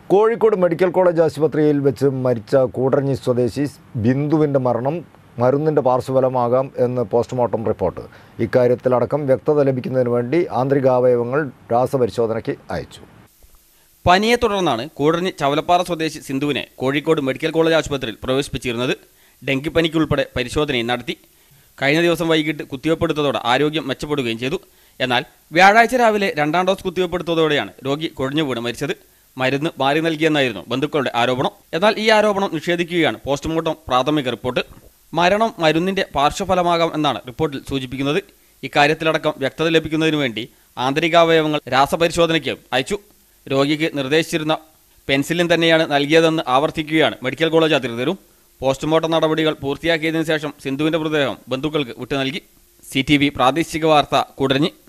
Kozhikode medical college ആശുപത്രിയിൽ വെച്ച് മരിച്ച കൂടരഞ്ഞി സ്വദേശി ബിന്ദുവിൻ്റെ മരണം മരുന്നിൻ്റെ പാർശ്വഫലമാകാം എന്ന് പോസ്റ്റ്മോർട്ടം റിപ്പോർട്ട്. ഇക്കാര്യത്തിലടക്കം വ്യക്തത ലഭിക്കുന്നതിന് വേണ്ടി ആന്തരികാവയവങ്ങൾ രാസപരിശോധനയ്ക്ക് അയച്ചു. പനിയെ തുടർന്നാണ് കൂടരഞ്ഞി ചവലപ്പാറ സ്വദേശി സിന്ധുവിനെ കോഴിക്കോട് മെഡിക്കൽ കോളേജ് ആശുപത്രിയിൽ പ്രവേശിപ്പിച്ചിരുന്നത്. ഡെങ്കിപ്പനിക്കുൾപ്പെടെ പരിശോധനയും നടത്തി. കഴിഞ്ഞ ദിവസം വൈകിട്ട് കുത്തിവെപ്പെടുത്തതോടെ ആരോഗ്യം മെച്ചപ്പെടുകയും ചെയ്തു. എന്നാൽ വ്യാഴാഴ്ച രാവിലെ 2ാം ഡോസ് കുത്തിവെപ്പെടുത്തതോടെയാണ് രോഗി കുഴഞ്ഞു വീണ് മരിച്ചത്. മരുന്ന് മാറി നൽകിയെന്നായിരുന്നു ബന്ധുക്കളുടെ ആരോപണം. എന്നാൽ ഈ ആരോപണം നിഷേധിക്കുകയാണ് പോസ്റ്റ്മോർട്ടം പ്രാഥമിക റിപ്പോർട്ട്. മരണം മരുന്നിന്റെ പാർശ്വഫലമാകാം എന്നാണ് റിപ്പോർട്ടിൽ സൂചിപ്പിക്കുന്നത്. ഇക്കാര്യത്തിലടക്കം വ്യക്തത ലഭിക്കുന്നതിനു വേണ്ടി ആന്തരികാവയവങ്ങൾ രാസപരിശോധനയ്ക്ക് അയച്ചു. രോഗിക്ക് നിർദ്ദേശിച്ചിരുന്ന പെൻസിലിൻ തന്നെയാണ് നൽകിയതെന്ന് ആവർത്തിക്കുകയാണ് മെഡിക്കൽ കോളേജ് അധികൃതരും. പോസ്റ്റ്മോർട്ടം നടപടികൾ പൂർത്തിയാക്കിയതിനു ശേഷം സിന്ധുവിന്റെ മൃതദേഹം ബന്ധുക്കൾക്ക് വിട്ടു നൽകി. CTV പ്രാദേശിക വാർത്ത കൂടരഞ്ഞി.